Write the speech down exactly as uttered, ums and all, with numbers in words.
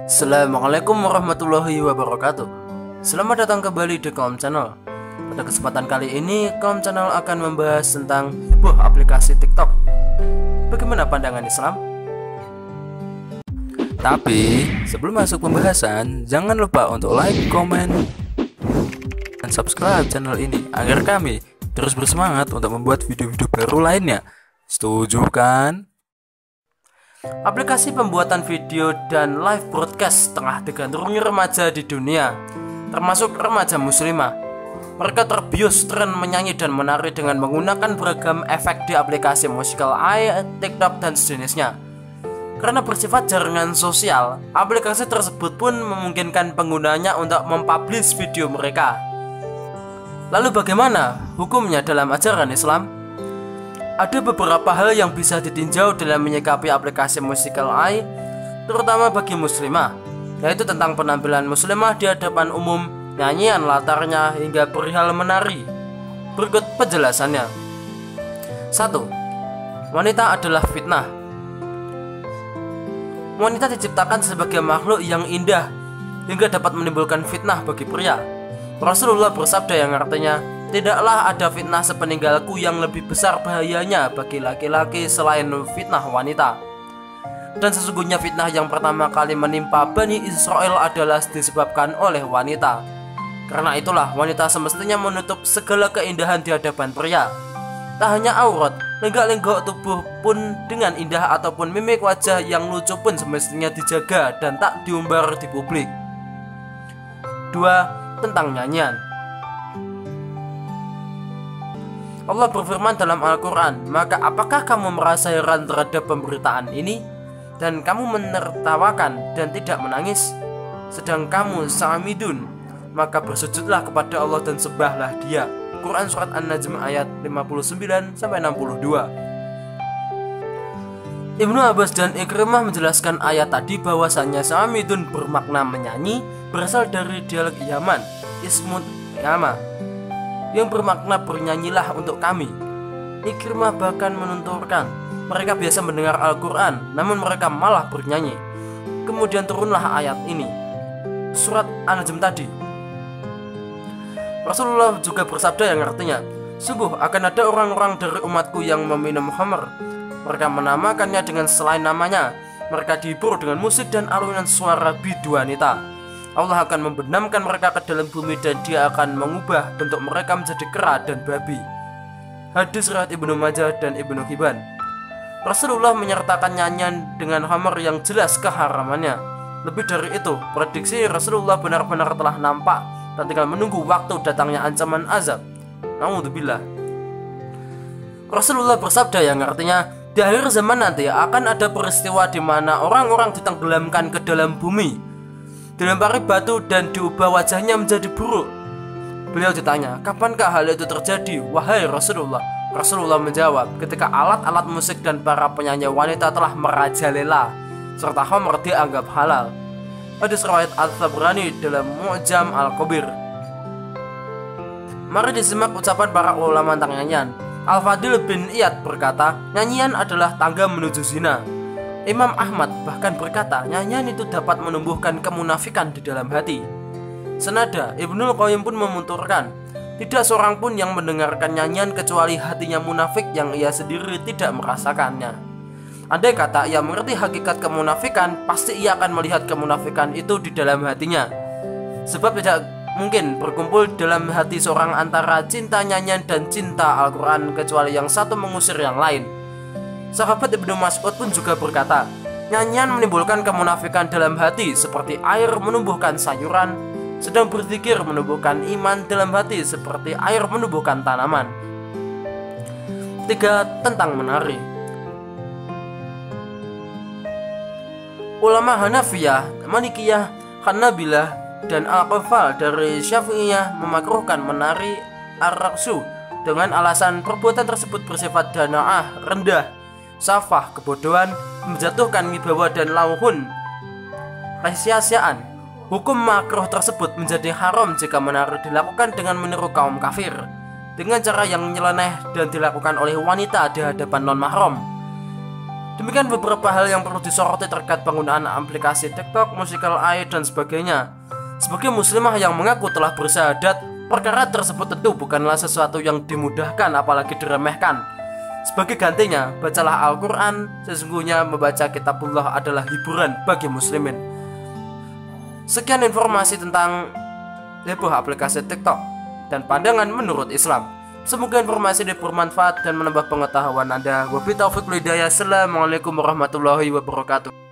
Assalamualaikum warahmatullahi wabarakatuh. Selamat datang kembali di Kaum Channel. Pada kesempatan kali ini, Kaum Channel akan membahas tentang sebuah aplikasi TikTok. Bagaimana pandangan Islam? Tapi sebelum masuk pembahasan, jangan lupa untuk like, komen, dan subscribe channel ini agar kami terus bersemangat untuk membuat video-video baru lainnya. Setuju kan? Aplikasi pembuatan video dan live broadcast tengah digandrungi remaja di dunia, termasuk remaja muslimah. Mereka terbius tren menyanyi dan menari dengan menggunakan beragam efek di aplikasi Musical Eye, TikTok, dan sejenisnya. Karena bersifat jaringan sosial, aplikasi tersebut pun memungkinkan penggunanya untuk mempublish video mereka. Lalu bagaimana hukumnya dalam ajaran Islam? Ada beberapa hal yang bisa ditinjau dalam menyikapi aplikasi Musical Eye, terutama bagi muslimah, yaitu tentang penampilan muslimah di hadapan umum, nyanyian latarnya, hingga perihal menari. Berikut penjelasannya. satu. Wanita adalah fitnah. Wanita diciptakan sebagai makhluk yang indah hingga dapat menimbulkan fitnah bagi pria. Rasulullah bersabda yang artinya, "Tidaklah ada fitnah sepeninggalku yang lebih besar bahayanya bagi laki-laki selain fitnah wanita." Dan sesungguhnya fitnah yang pertama kali menimpa Bani Israel adalah disebabkan oleh wanita. Karena itulah wanita semestinya menutup segala keindahan di hadapan pria. Tak hanya aurat, lenggak-lenggok tubuh pun dengan indah ataupun mimik wajah yang lucu pun semestinya dijaga dan tak diumbar di publik. Dua. Tentang nyanyian. Allah berfirman dalam Al-Quran, "Maka apakah kamu merasa heran terhadap pemberitaan ini? Dan kamu menertawakan dan tidak menangis? Sedang kamu samidun, maka bersujudlah kepada Allah dan sembahlah Dia." Quran Surat An-Najm ayat lima puluh sembilan sampai enam puluh dua. Ibnu Abbas dan Ikrimah menjelaskan ayat tadi bahwasannya samidun bermakna menyanyi, berasal dari dialek Yaman, Ismut Yama, yang bermakna bernyanyilah untuk kami. Ikrimah bahkan menunturkan mereka biasa mendengar Al-Quran, namun mereka malah bernyanyi. Kemudian turunlah ayat ini, surat An-Najm tadi. Rasulullah juga bersabda yang artinya, "Sungguh akan ada orang-orang dari umatku yang meminum khamr. Mereka menamakannya dengan selain namanya. Mereka dihibur dengan musik dan alunan suara bidu wanita. Allah akan membenamkan mereka ke dalam bumi dan Dia akan mengubah bentuk mereka menjadi kera dan babi." Hadis riwayat Ibnu Majah dan Ibnu Hibban. Rasulullah menyertakan nyanyian dengan khamr yang jelas keharamannya. Lebih dari itu, prediksi Rasulullah benar-benar telah nampak dan tinggal menunggu waktu datangnya ancaman azab. Naudzubillah. Rasulullah bersabda yang artinya, "Di akhir zaman nanti akan ada peristiwa di mana orang-orang ditenggelamkan ke dalam bumi, dilempari batu dan diubah wajahnya menjadi buruk." Beliau ditanya, "Kapankah hal itu terjadi, wahai Rasulullah?" Rasulullah menjawab, "Ketika alat-alat musik dan para penyanyi wanita telah merajalela, serta khamr dianggap halal." Hadis riwayat Al-Tabrani dalam Mu'jam Al-Kabir. Mari disimak ucapan para ulama tentang nyanyian. Al-Fadil bin Iyad berkata, nyanyian adalah tangga menuju zina. Imam Ahmad bahkan berkata, nyanyian itu dapat menumbuhkan kemunafikan di dalam hati. Senada, Ibnul Qayyim pun memunturkan, tidak seorang pun yang mendengarkan nyanyian kecuali hatinya munafik yang ia sendiri tidak merasakannya. Andai kata ia mengerti hakikat kemunafikan, pasti ia akan melihat kemunafikan itu di dalam hatinya. Sebab tidak mungkin berkumpul dalam hati seorang antara cinta nyanyian dan cinta Al-Quran kecuali yang satu mengusir yang lain. Sahabat Ibnu Mas'ud pun juga berkata, nyanyian menimbulkan kemunafikan dalam hati seperti air menumbuhkan sayuran, sedang berzikir menumbuhkan iman dalam hati seperti air menumbuhkan tanaman. Tiga. Tentang menari. Ulama Hanafiyah, Malikiyah, Hanabilah, dan Al-Qafal dari Syafi'iyah memakruhkan menari ar-raqsu dengan alasan perbuatan tersebut bersifat dana'ah, rendah, safah, kebodohan, menjatuhkan wibawa dan lauhun, kesia-siaan. Hukum makruh tersebut menjadi haram jika menari dilakukan dengan meniru kaum kafir, dengan cara yang nyeleneh dan dilakukan oleh wanita di hadapan non-mahram. Demikian beberapa hal yang perlu disoroti terkait penggunaan aplikasi TikTok, Musical A I, dan sebagainya. Sebagai muslimah yang mengaku telah bersyahadat, perkara tersebut tentu bukanlah sesuatu yang dimudahkan apalagi diremehkan. Sebagai gantinya, bacalah Al-Quran. Sesungguhnya membaca kitabullah adalah hiburan bagi muslimin. Sekian informasi tentang heboh aplikasi TikTok dan pandangan menurut Islam. Semoga informasi ini bermanfaat dan menambah pengetahuan Anda. Wabillahi taufiq wal hidayah. Assalamualaikum warahmatullahi wabarakatuh.